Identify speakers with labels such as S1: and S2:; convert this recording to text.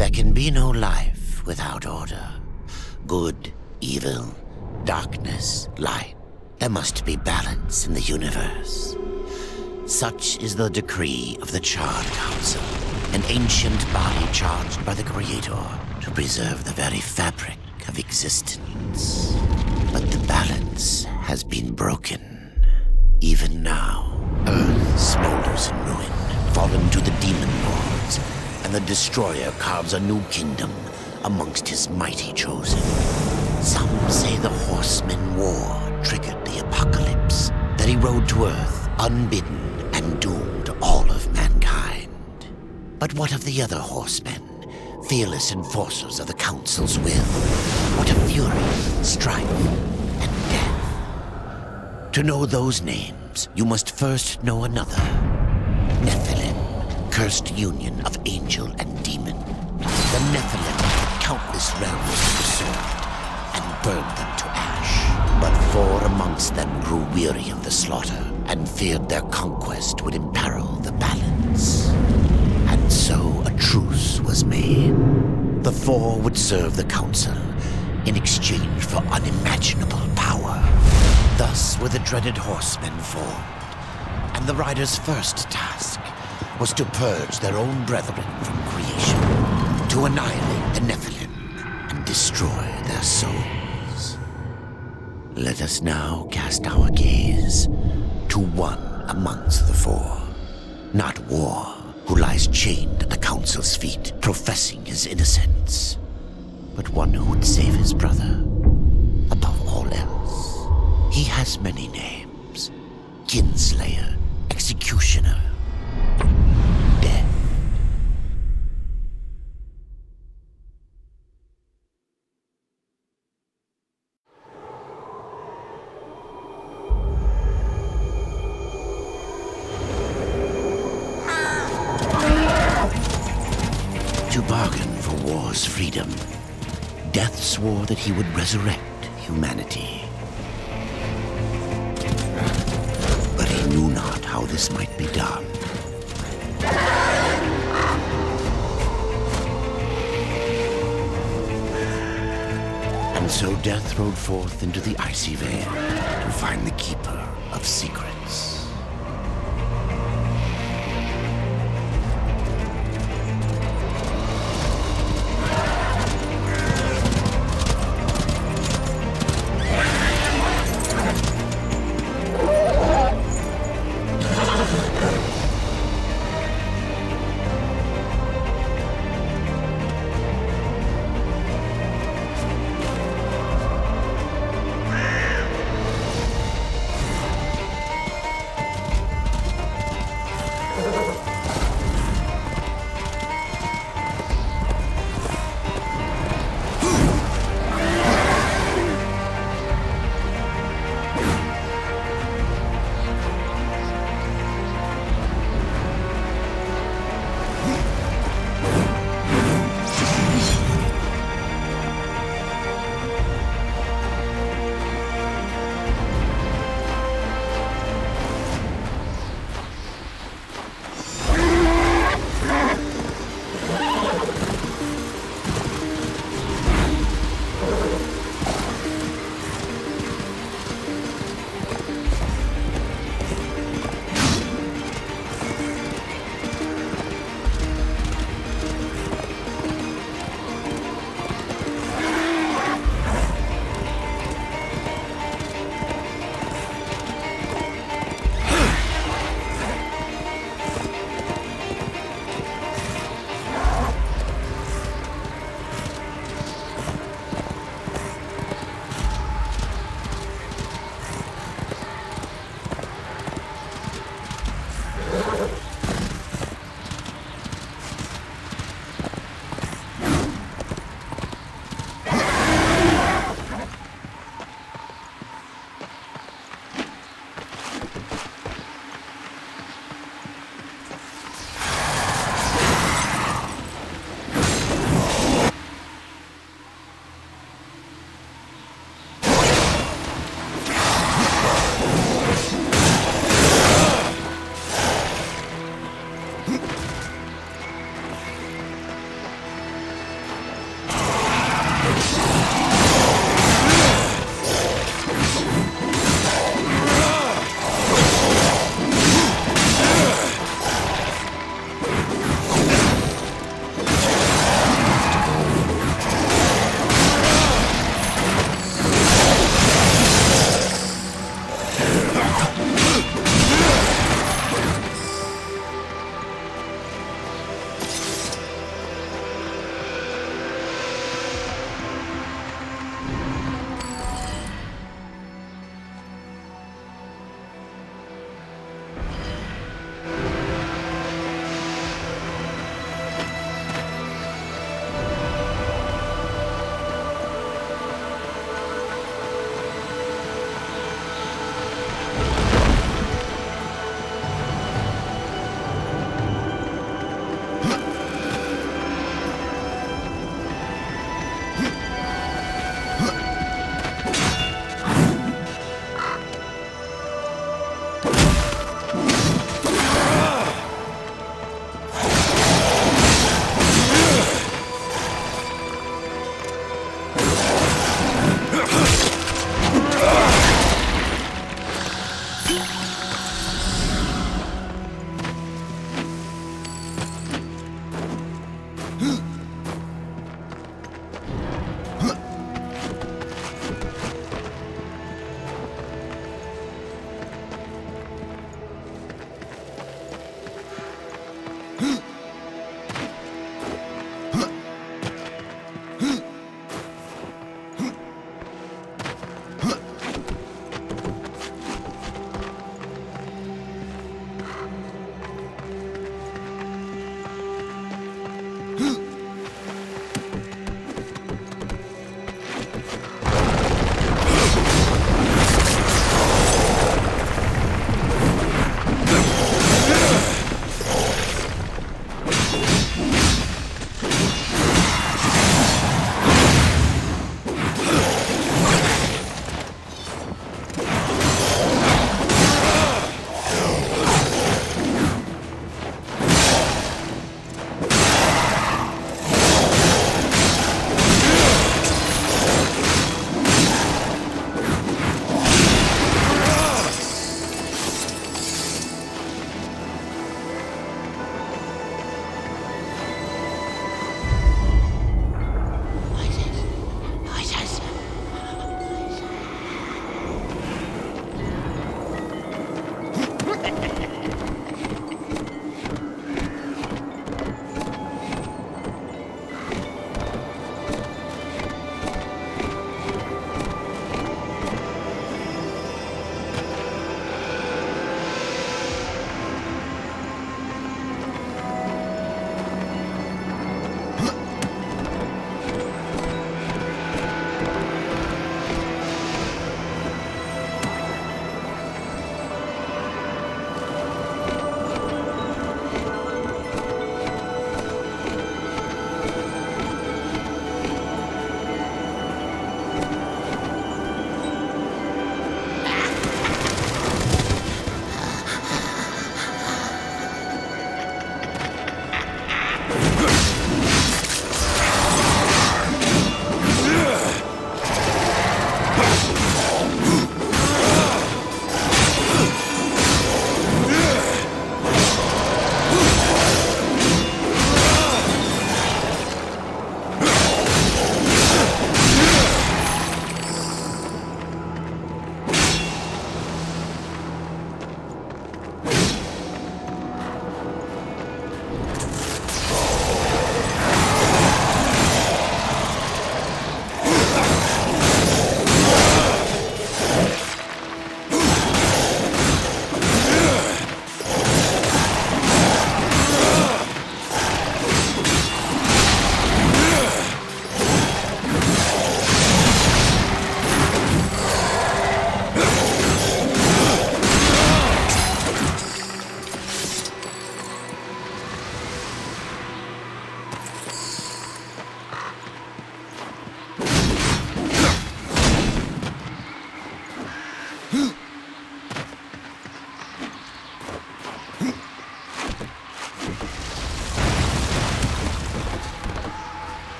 S1: There can be no life without order. Good, evil, darkness, light. There must be balance in the universe. Such is the decree of the Charred Council, an ancient body charged by the Creator to preserve the very fabric of existence. But the balance has been broken. Even now, Earth smolders in ruin, fallen to the Demon Lords, and the Destroyer carves a new kingdom amongst his mighty chosen. Some say the Horseman War triggered the apocalypse, that he rode to Earth unbidden and doomed all of mankind. But what of the other horsemen, fearless enforcers of the Council's will? What of fury, strife, and death? To know those names, you must first know another. Nephilim, cursed union of angel and demon. The Nephilim had countless realms to the sword and burned them to ash. But 4 amongst them grew weary of the slaughter and feared their conquest would imperil the balance. And so a truce was made. The 4 would serve the Council in exchange for unimaginable power. Thus were the dreaded Horsemen formed, and the Riders' first task was to purge their own brethren from creation, to annihilate the Nephilim and destroy their souls. Let us now cast our gaze to one amongst the 4, not War, who lies chained at the Council's feet, professing his innocence, but one who would save his brother above all else. He has many names: Kinslayer, Executioner, Death. To bargain for war's freedom, Death swore that he would resurrect humanity. But he knew not how this might be done. And so Death rode forth into the icy veil to find the Keeper of Secrets.